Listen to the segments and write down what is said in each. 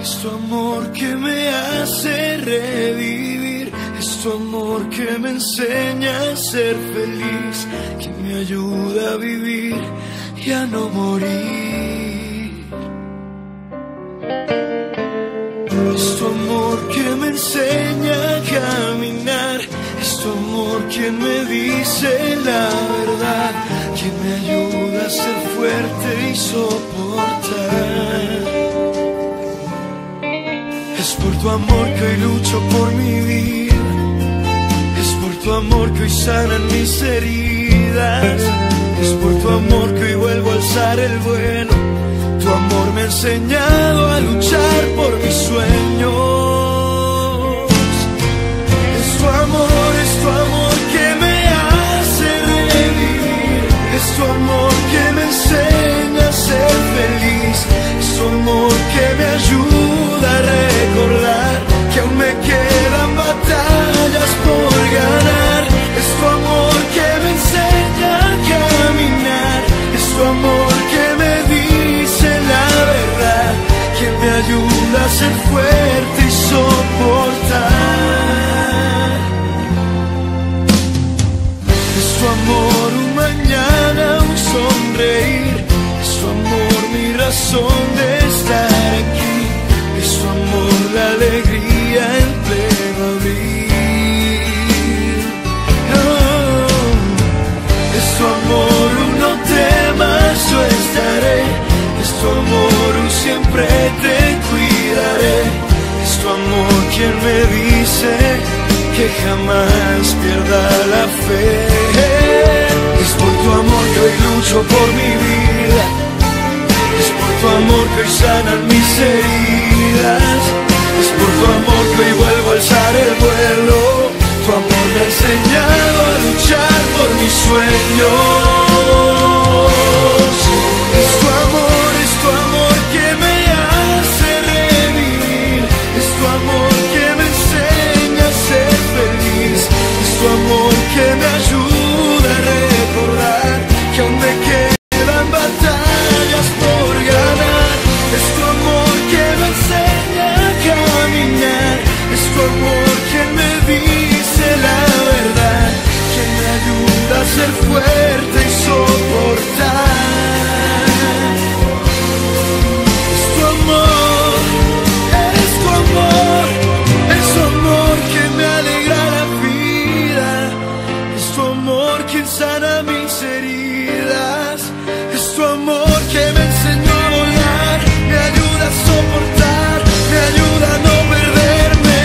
Es tu amor que me hace revivir, es tu amor que me enseña a ser feliz, que me ayuda a vivir y a no morir. Es tu amor que me enseña a caminar, es tu amor quien me dice la verdad, quien me ayuda a ser fuerte y soportar. Es por tu amor que hoy lucho por mi vida, es por tu amor que hoy sanan mis heridas, es por tu amor que hoy vuelvo a alzar el vuelo. Tu amor me ha enseñado a luchar por mis sueños. Es tu amor que me hace revivir, es tu amor que me enseña a ser feliz, es tu amor que me ayuda a recordar que aún me quedan batallas por ganar. Es tu amor que me enseña a caminar, es tu amor que me dice la verdad, que me ayuda a ser fuerte y soportar. Es tu amor un mañana, un sonreír, es tu amor mi razón de estar aquí, es tu amor la alegría en pleno abril. Oh, es tu amor un no temas, yo estaré, es tu amor un siempre te cuidaré, es tu amor quien me dice que jamás pierda la fe. Es por tu amor que hoy lucho por mi vida, es por tu amor que hoy sanan mis heridas, es por tu amor que hoy vuelvo a alzar el vuelo. Tu amor me ha enseñado a luchar por mis sueños. Es tu amor que me hace revivir, es tu amor que me enseña a ser feliz, es tu amor que me ayuda a recordar que aún me quedan batallas por ganar. Es tu amor que me enseña a caminar, es tu amor quien me dice la verdad, quien me ayuda a ser fuerte y soportar. Es tu amor, es tu amor, es tu amor que me alegra la vida, es tu amor quien sana mis heridas, es tu amor que me enseñó a volar, me ayuda a soportar, me ayuda a no perderme.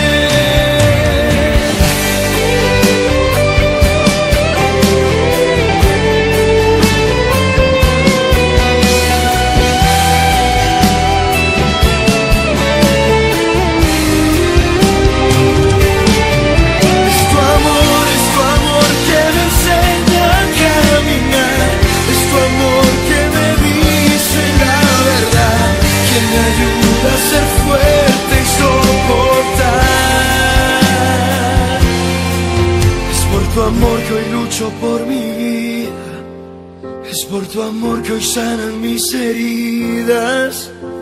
Es tu amor que me enseña a caminar, es tu amor que me dice la verdad, que me ayuda a ser fuerte y soportar. Es por tu amor que hoy lucho por mi vida, es por tu amor que hoy sanan mis heridas,